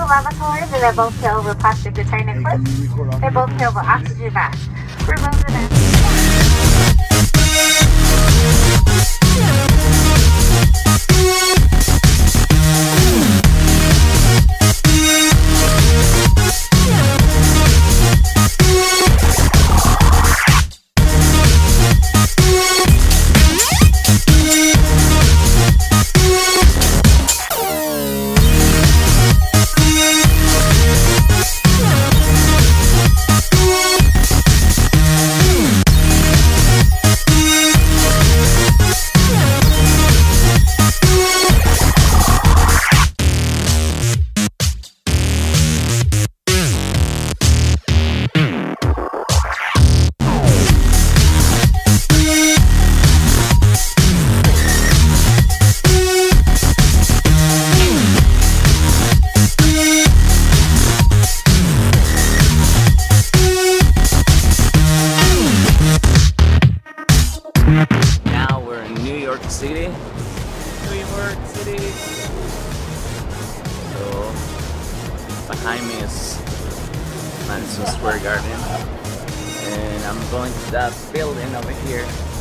lavatories, and they're both filled with plastic retainer clips. They're both filled with oxygen masks. Remove the mask. Now we're in New York City. New York City. So behind me is Madison Square Garden, and I'm going to that building over here.